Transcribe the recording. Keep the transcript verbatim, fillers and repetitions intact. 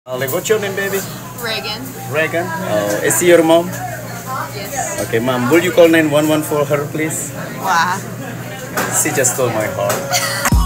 Uh, like, what's your name, baby? Reagan. Reagan. Oh, is she your mom? Yes. Okay, mom, will you call nine one one for her, please? Wow. She just stole my heart.